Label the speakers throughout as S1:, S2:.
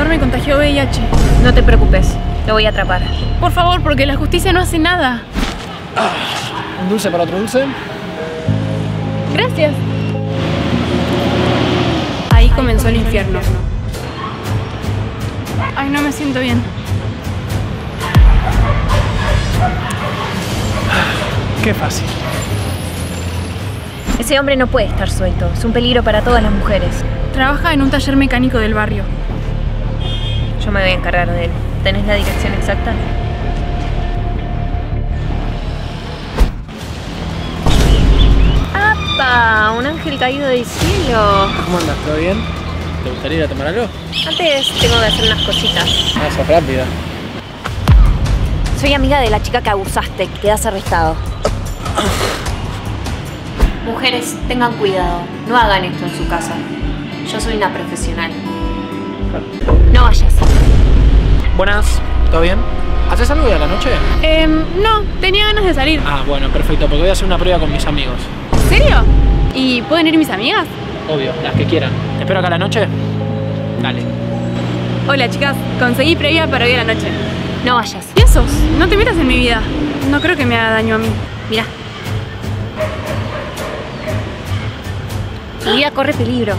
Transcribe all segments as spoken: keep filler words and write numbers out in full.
S1: acosador me contagió V I H.
S2: No te preocupes, lo voy a atrapar.
S1: Por favor, porque la justicia no hace nada.
S3: Ah, ¿un dulce para otro dulce?
S1: Gracias. Ahí comenzó el infierno. Ay, no me siento bien.
S3: Qué fácil.
S2: Ese hombre no puede estar suelto. Es un peligro para todas las mujeres.
S1: Trabaja en un taller mecánico del barrio.
S2: Yo me voy a encargar de él. ¿Tenés la dirección exacta? ¡Apa! Un ángel caído del cielo.
S3: ¿Cómo andas? ¿Todo bien? ¿Te gustaría ir a tomar algo?
S2: Antes tengo que hacer unas cositas.
S3: Ah, sos rápida.
S2: Soy amiga de la chica que abusaste. Quedas arrestado. Mujeres, tengan cuidado. No hagan esto en su casa. Yo soy una profesional. No vayas.
S3: Buenas, ¿todo bien? ¿Haces algo hoy a la noche?
S1: Eh, no, tenía ganas de salir.
S3: Ah, bueno, perfecto, porque voy a hacer una prueba con mis amigos.
S1: ¿En serio? ¿Y pueden ir mis amigas?
S3: Obvio, las que quieran. ¿Te espero acá a la noche? Dale.
S1: Hola, chicas. Conseguí previa para hoy a la noche.
S2: No vayas.
S1: ¿Quién sos? No te metas en mi vida. No creo que me haga daño a mí.
S2: Mirá. Tu vida corre peligro.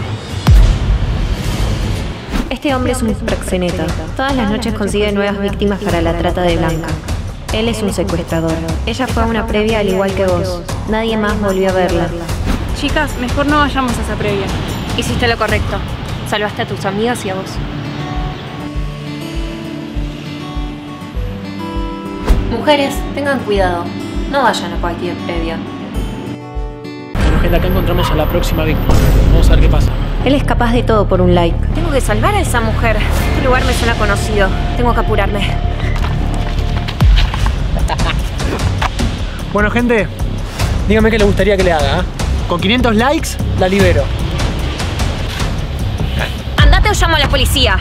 S2: Este hombre es un proxeneta. Todas las noches consigue nuevas víctimas para la trata de Blanca. Él es un secuestrador. Ella fue a una previa al igual que vos. Nadie más volvió a verla.
S1: Chicas, mejor no vayamos a esa previa.
S2: Hiciste lo correcto. Salvaste a tus amigas y a vos. Mujeres, tengan cuidado. No vayan a cualquier previa.
S3: Bueno, gente, acá encontramos a la próxima víctima. Vamos a ver qué pasa.
S2: Él es capaz de todo por un like. Tengo que salvar a esa mujer. Este lugar me suena conocido. Tengo que apurarme.
S3: Bueno, gente, dígame qué le gustaría que le haga, ¿eh? Con quinientos likes, la libero.
S2: Andate o llamo a la policía.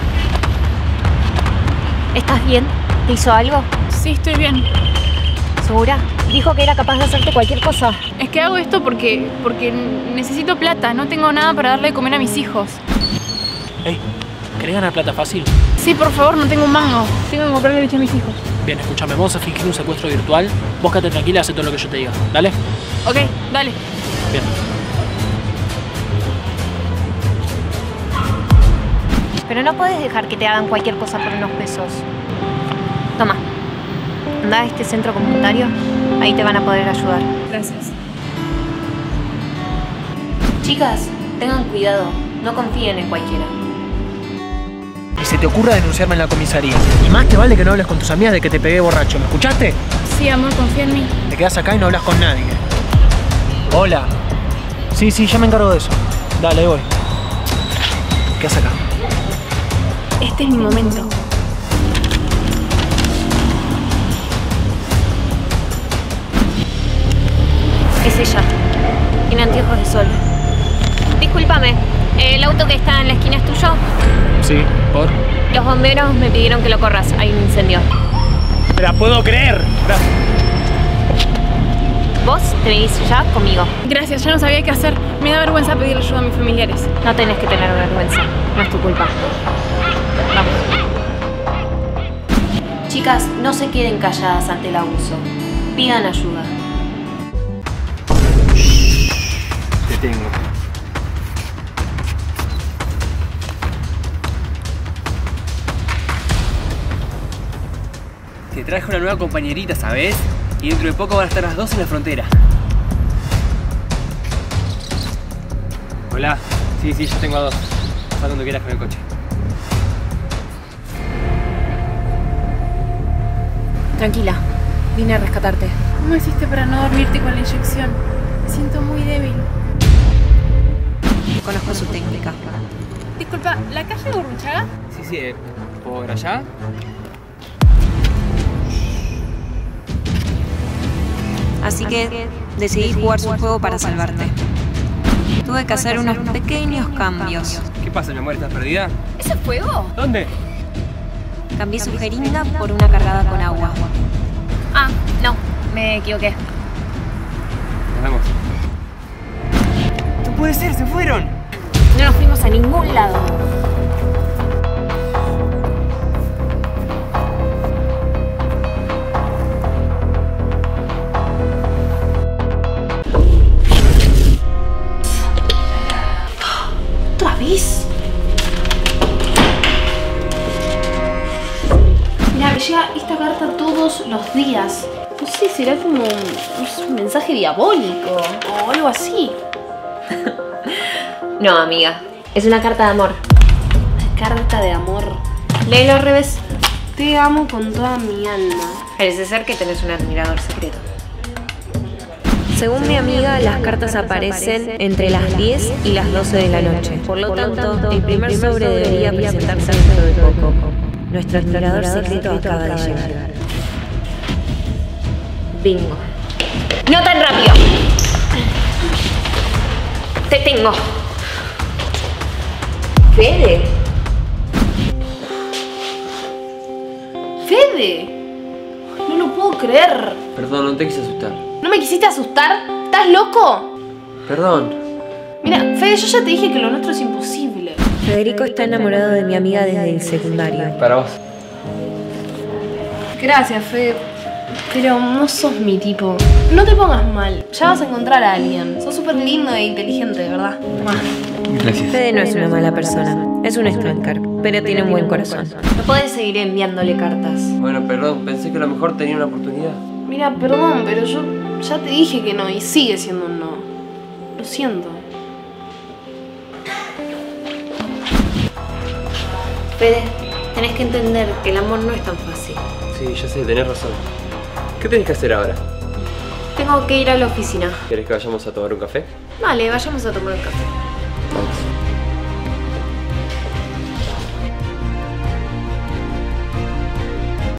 S2: ¿Estás bien? ¿Te hizo algo?
S1: Sí, estoy bien.
S2: ¿Segura? Dijo que era capaz de hacerte cualquier cosa.
S1: Es que hago esto porque, porque necesito plata. No tengo nada para darle de comer a mis hijos.
S3: Ey, ¿querés ganar plata fácil?
S1: Sí, por favor, no tengo un mango. Tengo que comprarle leche a mis hijos.
S3: Bien, escúchame, vamos a fingir un secuestro virtual. Vos quédate tranquila, haz todo lo que yo te diga. ¿Dale?
S1: Ok, dale.
S3: Bien.
S2: Pero no puedes dejar que te hagan cualquier cosa por unos pesos. Toma. Anda a este centro comunitario. Ahí te van a poder ayudar.
S1: Gracias.
S2: Chicas, tengan cuidado. No confíen en cualquiera.
S3: Y se te ocurra denunciarme en la comisaría. Y más te vale que no hables con tus amigas de que te pegué borracho. ¿Me escuchaste?
S1: Sí, amor, confía en mí.
S3: Te quedas acá y no hablas con nadie. Hola. Sí, sí, ya me encargo de eso. Dale, ahí voy. ¿Qué haces acá?
S1: Este es mi momento.
S2: Es ella. Tiene anteojos de sol. Discúlpame, ¿el auto que está en la esquina es tuyo?
S3: Sí, ¿por?
S2: Los bomberos me pidieron que lo corras. Hay un incendio.
S3: ¡Me la puedo creer! Gracias.
S2: Vos te venís ya conmigo.
S1: Gracias, ya no sabía qué hacer. Me da vergüenza pedir ayuda a mis familiares.
S2: No tenés que tener vergüenza. No es tu culpa. Vamos. Chicas, no se queden calladas ante el abuso. Pidan ayuda.
S3: Te tengo.
S4: Te traje una nueva compañerita, ¿sabes? Y dentro de poco van a estar las dos en la frontera. Hola. Sí, sí, yo tengo a dos. Pasa cuando quieras con el coche.
S2: Tranquila, vine a rescatarte.
S1: ¿Cómo hiciste para no dormirte con la inyección? Me siento muy débil.
S2: Conozco su técnica.
S1: Disculpa, ¿la calle Gurruchaga?
S4: Sí, sí, eh, ¿por allá?
S2: Así que decidí jugar su juego para salvarte. Tuve que hacer unos pequeños cambios.
S4: ¿Qué pasa, mi amor? ¿Estás perdida?
S1: ¿Eso es fuego?
S4: ¿Dónde?
S2: Cambié su jeringa por una cargada con agua. Ah, no, me equivoqué.
S4: Nos vemos. ¡No puede ser! ¡Se fueron!
S2: No nos fuimos a ningún lado.
S5: llega esta carta todos los días. No sé, será como un, un mensaje diabólico o algo así.
S2: No, amiga. Es una carta de amor.
S5: Carta de amor.
S2: Léelo al revés.
S5: Te amo con toda mi alma.
S2: Parece ser que tenés un admirador secreto. Según mi amiga, las cartas aparecen entre las diez y las doce de la noche. Por lo tanto, el primer sobre debería presentarse dentro de poco. Nuestro admirador secreto acaba de llegar. Bingo. ¡No tan rápido! ¡Te tengo! ¿Fede?
S5: ¡Fede! No lo puedo creer.
S4: Perdón, no te quise asustar.
S5: ¿No me quisiste asustar? ¿Estás loco?
S4: Perdón.
S5: Mira, Fede, yo ya te dije que lo nuestro es imposible.
S2: Federico está enamorado de mi amiga desde el secundario.
S4: Para vos.
S5: Gracias, Fede. Pero no sos mi tipo. No te pongas mal. Ya vas a encontrar a alguien. Sos súper lindo e inteligente, de verdad.
S4: Gracias.
S2: Fede no es una mala persona. Es un stalker, pero tiene un buen corazón. No podés seguir enviándole cartas.
S4: Bueno, perdón. Pensé que a lo mejor tenía una oportunidad.
S5: Mira, perdón, pero yo ya te dije que no y sigue siendo un no. Lo siento.
S2: Fede, tenés que entender que el amor no es tan fácil.
S4: Sí, ya sé, tenés razón. ¿Qué tenés que hacer ahora?
S2: Tengo que ir a la oficina.
S4: ¿Querés que vayamos a tomar un café?
S2: Vale, vayamos a tomar un café.